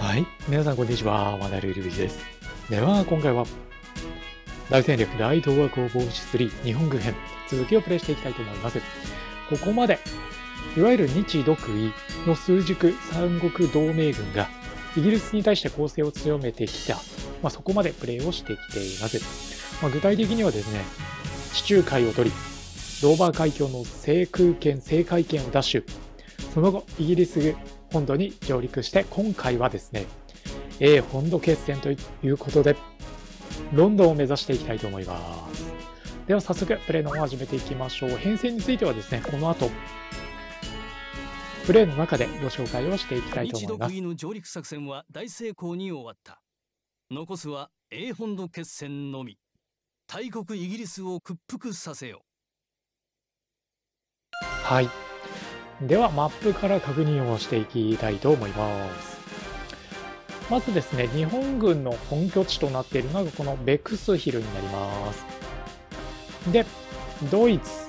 はい。皆さん、こんにちは。マナルルビです。では、今回は、大戦略大東亜攻防史3日本軍編、続きをプレイしていきたいと思います。ここまで、いわゆる日独伊の枢軸三国同盟軍が、イギリスに対して攻勢を強めてきた、そこまでプレイをしてきています。具体的にはですね、地中海を取り、ドーバー海峡の制海権を奪取、その後、イギリス軍本土に上陸して、今回はですね、本土決戦ということで、ロンドンを目指していきたいと思います。では早速、プレイの方を始めていきましょう。編成についてはですね、この後、プレイの中でご紹介をしていきたいと思います。 日独伊の上陸作戦は大成功に終わった。残すは英本土決戦のみ。大国イギリスを屈服させよ。 はい。ではマップから確認をしていきたいと思います。まずですね、日本軍の本拠地となっているのがこのベクスヒルになります。で、ドイツ、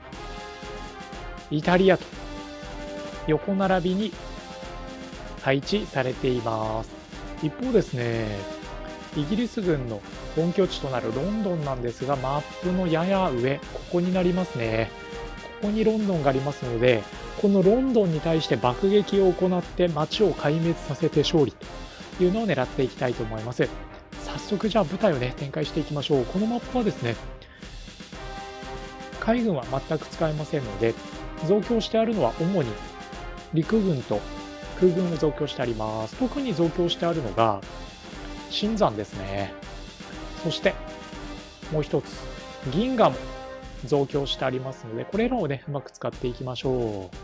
イタリアと横並びに配置されています。一方ですね、イギリス軍の本拠地となるロンドンなんですが、マップのやや上、ここになりますね。ここにロンドンがありますので、このロンドンに対して爆撃を行って街を壊滅させて勝利というのを狙っていきたいと思います。早速じゃあ部隊をね展開していきましょう。このマップはですね、海軍は全く使えませんので、増強してあるのは主に陸軍と空軍を増強してあります。特に増強してあるのが新山ですね。そしてもう一つ銀河も増強してありますので、これらをねうまく使っていきましょう。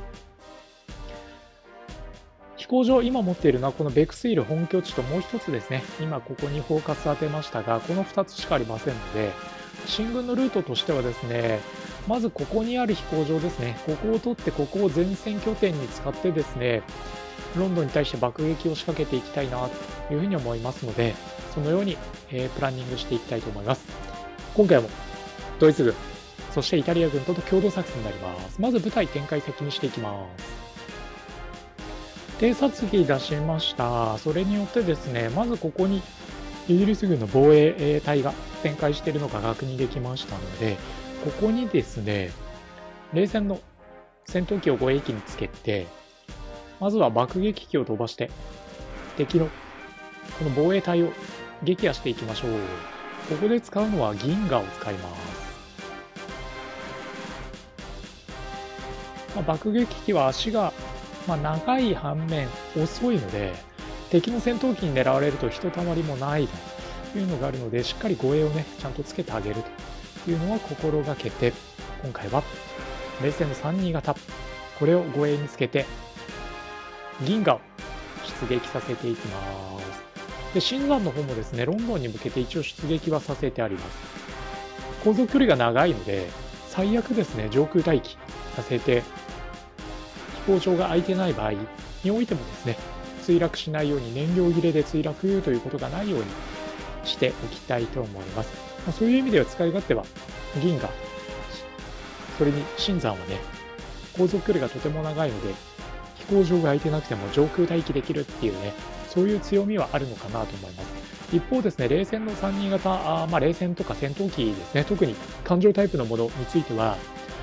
飛行場、今持っているのはこのベクスイル本拠地ともう一つですね、今ここにフォーカス当てましたが、この2つしかありませんので、進軍のルートとしてはですね、まずここにある飛行場ですね、ここを取ってここを前線拠点に使ってですね、ロンドンに対して爆撃を仕掛けていきたいなというふうに思いますので、そのようにプランニングしていきたいと思います。今回もドイツ軍、そしてイタリア軍と共同作戦になります。まず部隊展開先にしていきます。偵察機出しました。それによってですね、まずここにイギリス軍の防衛隊が展開しているのが確認できましたので、ここにですね、冷戦の戦闘機を護衛機につけて、まずは爆撃機を飛ばして、敵のこの防衛隊を撃破していきましょう。ここで使うのは銀河を使います。爆撃機は足が長い反面遅いので、敵の戦闘機に狙われるとひとたまりもないというのがあるので、しっかり護衛をねちゃんとつけてあげるというのは心がけて、今回は冷戦の32型、これを護衛につけて銀河を出撃させていきます。で、新山の方もですね、ロンドンに向けて一応出撃はさせてあります。航続距離が長いので、最悪ですね、上空待機させて、飛行場が空いてない場合においてもですね、墜落しないように、燃料切れで墜落ということがないようにしておきたいと思います。そういう意味では使い勝手は銀河、それに新山はね、航続距離がとても長いので、飛行場が空いてなくても上空待機できるっていうね、そういう強みはあるのかなと思います。一方ですね、冷戦の32型、冷戦とか戦闘機ですね、特に艦上タイプのものについては、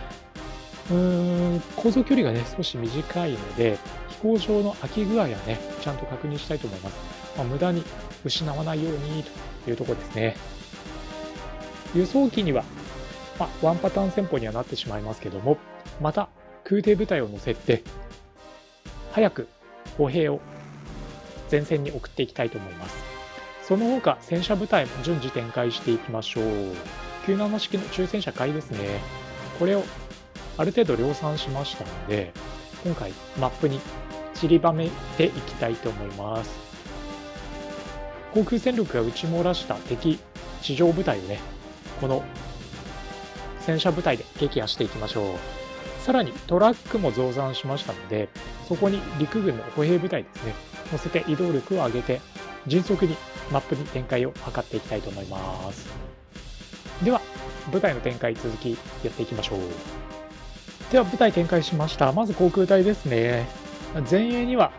航続距離がね少し短いので、飛行場の空き具合はねちゃんと確認したいと思います。無駄に失わないようにというところですね。輸送機には、ワンパターン戦法にはなってしまいますけども、また空挺部隊を乗せて早く歩兵を前線に送っていきたいと思います。その他戦車部隊も順次展開していきましょう。97式の中戦車買いですね。これをある程度量産しましたので、今回マップに散りばめていきたいと思います。航空戦力が打ち漏らした敵地上部隊をね、この戦車部隊で撃破していきましょう。さらにトラックも増産しましたので、そこに陸軍の歩兵部隊ですね、乗せて移動力を上げて迅速にマップに展開を図っていきたいと思います。では部隊の展開続きやっていきましょう。では部隊展開しました。まず航空隊ですね。前衛には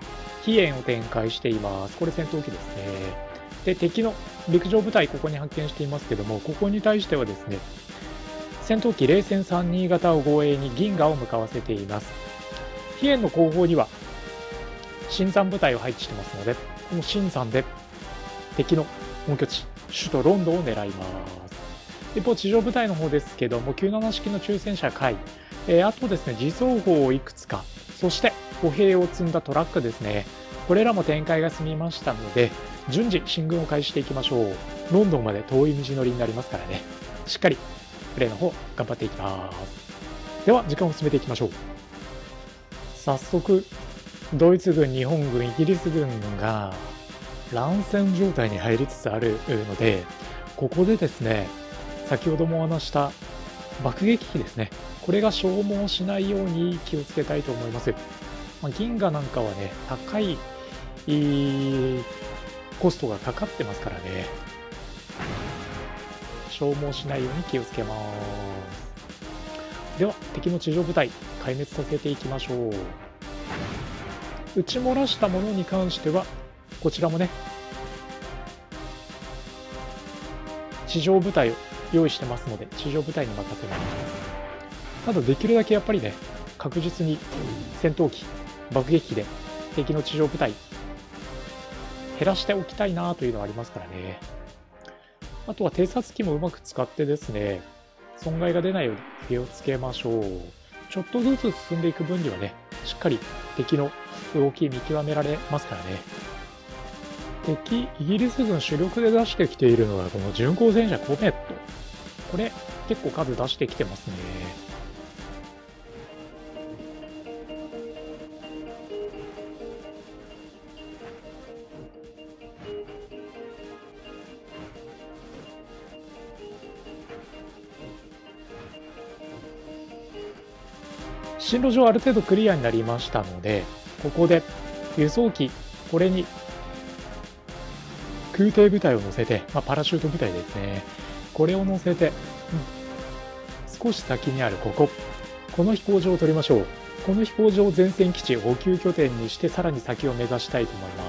飛燕を展開しています。これ戦闘機ですね。で、敵の陸上部隊、ここに発見していますけども、ここに対してはですね、戦闘機冷戦32型を護衛に銀河を向かわせています。飛燕の後方には新山部隊を配置してますので、この新山で敵の本拠地、首都ロンドンを狙います。一方、地上部隊の方ですけども、97式の抽選車回、あとですね、自走砲をいくつか、そして歩兵を積んだトラックですね。これらも展開が済みましたので、順次進軍を開始していきましょう。ロンドンまで遠い道のりになりますからね、しっかりプレーの方頑張っていきます。では時間を進めていきましょう。早速ドイツ軍、日本軍、イギリス軍が乱戦状態に入りつつあるので、ここでですね、先ほどもお話した爆撃機ですね、これが消耗しないように気をつけたいと思います。銀河なんかはね、高いコストがかかってますからね、消耗しないように気をつけます。では敵の地上部隊壊滅させていきましょう。撃ち漏らしたものに関してはこちらもね、地上部隊を用意してますので、地上部隊に任せます。ただできるだけやっぱりね、確実に戦闘機、爆撃機で敵の地上部隊減らしておきたいなというのがありますからね。あとは偵察機もうまく使ってですね、損害が出ないように気をつけましょう。ちょっとずつ進んでいく分にはね、しっかり敵の動き見極められますからね。敵、イギリス軍主力で出してきているのがこの巡航戦車コメット。これ結構数出してきてますね。進路上ある程度クリアになりましたので、ここで輸送機、これに空挺部隊を乗せて、パラシュート部隊ですね、これを乗せて、少し先にあるこの飛行場を取りましょう。この飛行場を前線基地補給拠点にして、さらに先を目指したいと思います。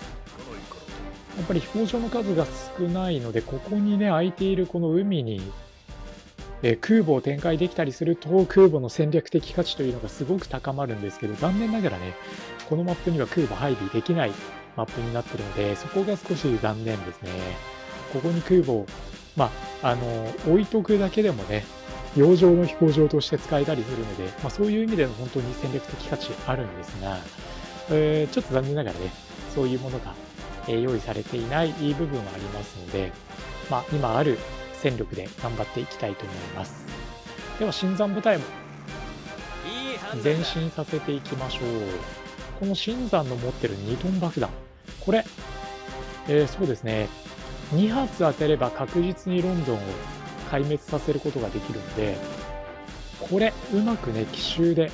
やっぱり飛行場の数が少ないので、ここにね空いているこの海に空母を展開できたりすると、空母の戦略的価値というのがすごく高まるんですけど、残念ながらね、このマップには空母配備できないマップになっているので、そこが少し残念ですね。ここに空母を、置いとくだけでもね、洋上の飛行場として使えたりするので、そういう意味での本当に戦略的価値あるんですが、ちょっと残念ながらね、そういうものが用意されていない部分はありますので、今ある戦力で頑張っていきたいと思います。では新山部隊も前進させていきましょう。この新山の持ってる2トン爆弾、これ、そうですね、2発当てれば確実にロンドンを壊滅させることができるので、これうまくね奇襲で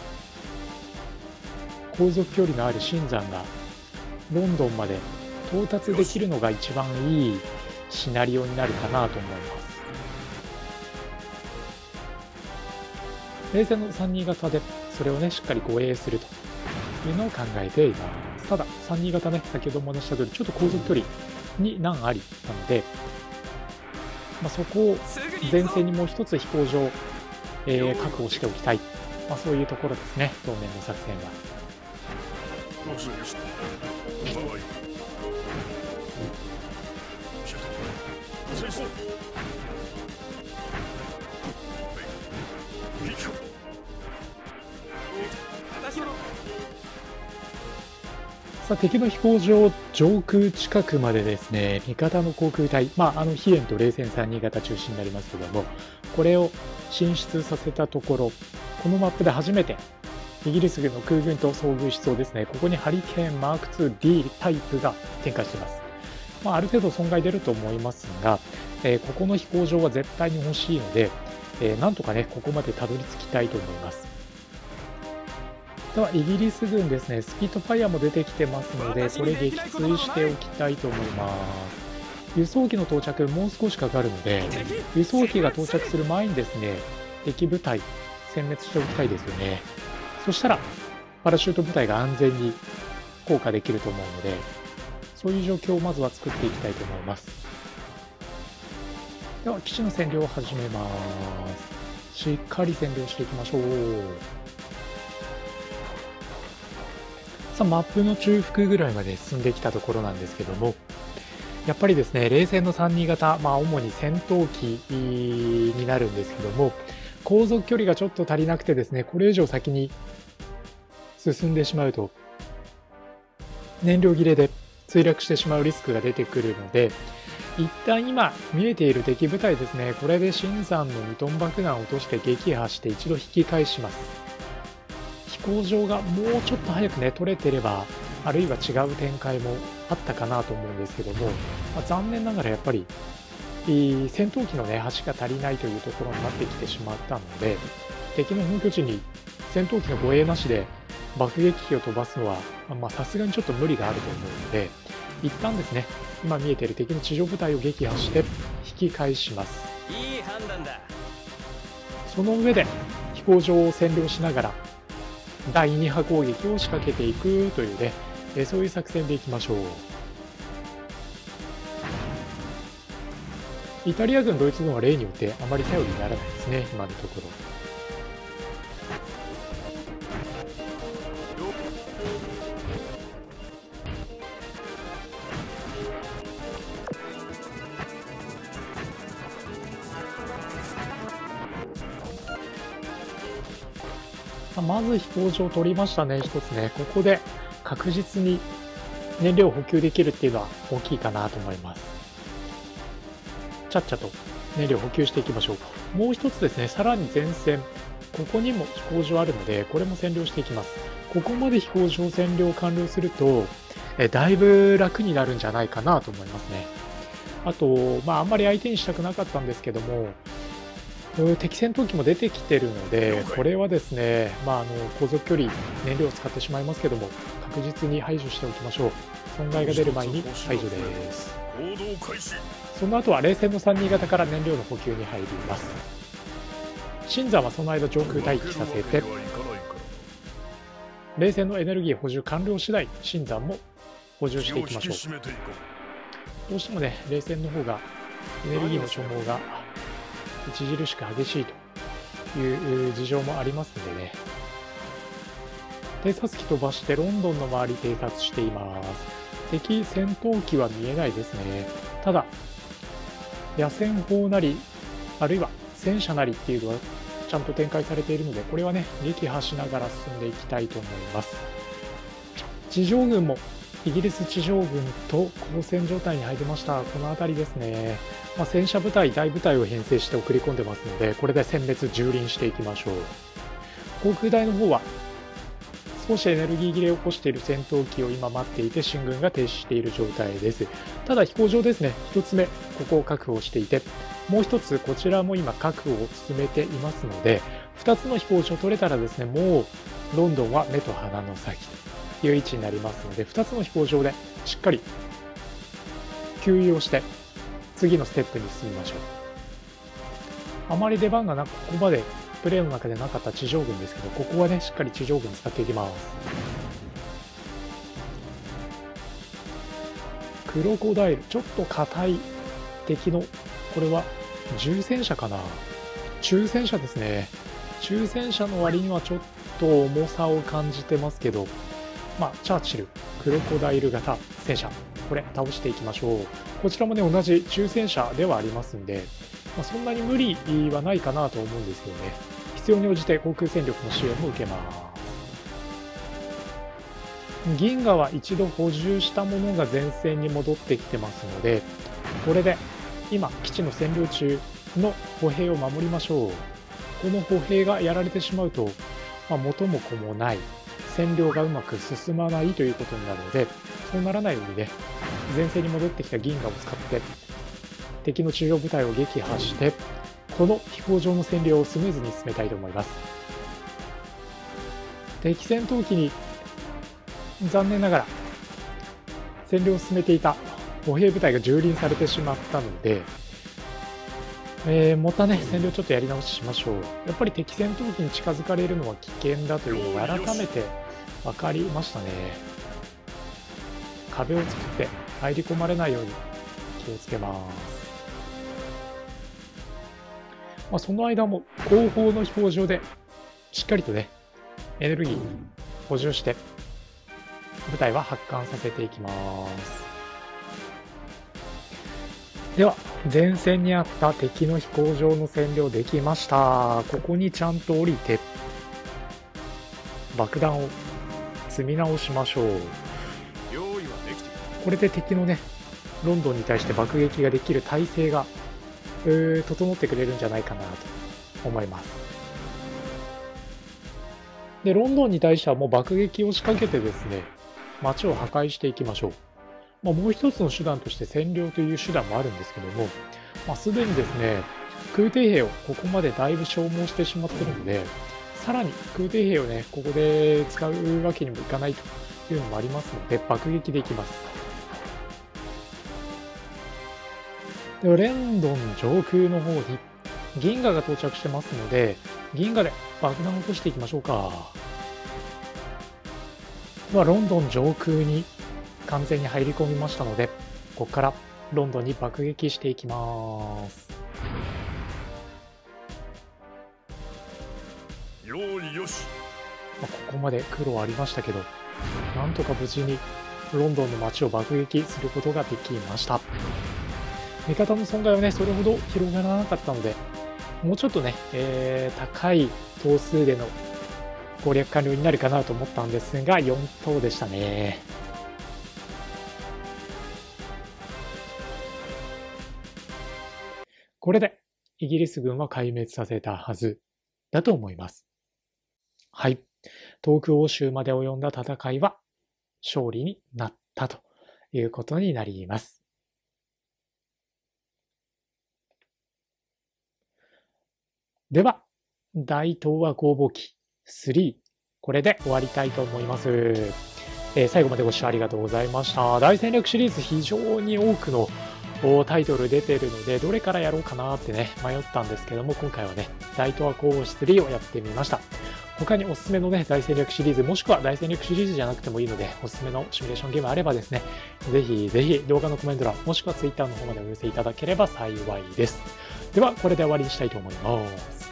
航続距離のある新山がロンドンまで到達できるのが一番いいシナリオになるかなと思います。冷戦の32型でそれをねしっかり護衛するというのを考えています。ただ32型ね、先ほどもお話した通りちょっと航続距離に難ありなので、そこを前線にもう一つ飛行場を、確保しておきたい、そういうところですね、当面の作戦は。さあ敵の飛行場上空近くまでですね、味方の航空隊、飛燕と冷戦32型中心になりますけども、これを進出させたところ、このマップで初めてイギリス軍の空軍と遭遇しそうですね。ここにハリケーン M2D タイプが展開しています。ある程度損害出ると思いますが、ここの飛行場は絶対に欲しいので、なんとかねここまでたどり着きたいと思います。ではイギリス軍ですね、スピットファイアも出てきてますので、これ撃墜しておきたいと思います。輸送機の到着もう少しかかるので、輸送機が到着する前にですね敵部隊殲滅しておきたいですよね。そしたらパラシュート部隊が安全に効果できると思うので、そういう状況をまずは作っていきたいと思います。では基地の占領を始めます。しっかり占領していきましょう。さあマップの中腹ぐらいまで進んできたところなんですけども、やっぱりですね、冷戦の32型、主に戦闘機になるんですけども、航続距離がちょっと足りなくてですね、これ以上先に進んでしまうと燃料切れで墜落してしまうリスクが出てくるので、一旦今見えている敵部隊ですね、これで新山の2トン爆弾を落として撃破して一度引き返します。飛行場がもうちょっと早くね取れてれば、あるいは違う展開もあったかなと思うんですけども、残念ながらやっぱり戦闘機のね橋が足りないというところになってきてしまったので、敵の本拠地に戦闘機の護衛なしで爆撃機を飛ばすのはさすがにちょっと無理があると思うので、一旦ですね今見えている敵の地上部隊を撃破して引き返します。 いい判断だ。 その上で飛行場を占領しながら第2波攻撃を仕掛けていくというね、そういう作戦でいきましょう。イタリア軍、ドイツ軍は例によってあまり頼りにならないですね、今のところ。まず飛行場を取りましたね、一つね。ここで確実に燃料を補給できるっていうのは大きいかなと思います。ちゃっちゃと燃料を補給していきましょう。もう一つですね、さらに前線、ここにも飛行場あるので、これも占領していきます。ここまで飛行場占領完了すると、だいぶ楽になるんじゃないかなと思いますね。あと、あんまり相手にしたくなかったんですけども、敵戦闘機も出てきてるので、これはですね、航続距離、燃料を使ってしまいますけども、確実に排除しておきましょう。損害が出る前に排除です。その後は冷戦の32型から燃料の補給に入ります。新山はその間上空待機させて、冷戦のエネルギー補充完了次第、新山も補充していきましょう。どうしてもね、冷戦の方がエネルギーの消耗が著しく激しいという事情もありますのでね、偵察機飛ばしてロンドンの周り偵察しています。敵戦闘機は見えないですね。ただ野戦砲なりあるいは戦車なりっていうのはちゃんと展開されているので、これはね撃破しながら進んでいきたいと思います。地上軍もイギリス地上軍と交戦状態に入りました。この辺りですね、戦車部隊、大部隊を編成して送り込んでますので、これで殲滅蹂躙していきましょう。航空隊の方は少しエネルギー切れを起こしている戦闘機を今待っていて、進軍が停止している状態です。ただ飛行場ですね、1つ目ここを確保していて、もう1つこちらも今確保を進めていますので、2つの飛行場取れたらですね、もうロンドンは目と鼻の先という位置になりますので、2つの飛行場でしっかり給油をして次のステップに進みましょう。あまり出番がなく、ここまでプレーの中でなかった地上軍ですけど、ここはねしっかり地上軍使っていきます。クロコダイル、ちょっと硬い敵の、これは重戦車かな、中戦車ですね。中戦車の割にはちょっと重さを感じてますけど、チャーチルクロコダイル型戦車、これ倒していきましょう。こちらもね同じ中戦車ではありますんで、そんなに無理はないかなと思うんですけどね、必要に応じて航空戦力の支援も受けます。銀河は一度補充したものが前線に戻ってきてますので、これで今基地の占領中の歩兵を守りましょう。この歩兵がやられてしまうと、元も子もない、占領がうまく進まないということになるので、そうならないようにね、前線に戻ってきた銀河を使って敵の地上部隊を撃破して、この飛行場の占領をスムーズに進めたいと思います。敵戦闘機に残念ながら占領を進めていた歩兵部隊が蹂躙されてしまったので、またね占領ちょっとやり直ししましょう。やっぱり敵戦闘機に近づかれるのは危険だというのが改めて分かりましたね。 壁を作って入り込まれないように気をつけます。その間も後方の飛行場でしっかりとね、エネルギー補充して部隊は発艦させていきます。では前線にあった敵の飛行場の占領できました。ここにちゃんと降りて爆弾を積み直しましょう。これで敵のね、ロンドンに対して爆撃ができる体制が整ってくれるんじゃないかなと思います。でロンドンに対してはもう爆撃を仕掛けてですね、街を破壊していきましょう。もう一つの手段として占領という手段もあるんですけども、すでにですね、空挺兵をここまでだいぶ消耗してしまっているので、さらに空挺兵をね、ここで使うわけにもいかないというのもありますので、爆撃できます。でレンドン上空の方に銀河が到着してますので、銀河で爆弾を落としていきましょうか。ロンドン上空に完全に入り込みましたので、ここからロンドンに爆撃していきます。 用意よし。 ここまで苦労ありましたけど、なんとか無事にロンドンの街を爆撃することができました。味方の損害はね、それほど広がらなかったので、もうちょっとね、高い頭数での攻略完了になるかなと思ったんですが、4頭でしたね。これでイギリス軍は壊滅させたはずだと思います。はい。東京欧州まで及んだ戦いは勝利になったということになります。では、大東亜攻防機3、これで終わりたいと思います。最後までご視聴ありがとうございました。大戦略シリーズ非常に多くのタイトル出てるので、どれからやろうかなってね、迷ったんですけども、今回はね、大東亜攻防機3をやってみました。他におすすめのね、大戦略シリーズ、もしくは大戦略シリーズじゃなくてもいいので、おすすめのシミュレーションゲームあればですね、ぜひぜひ動画のコメント欄、もしくは Twitter の方までお寄せいただければ幸いです。では、これで終わりにしたいと思います。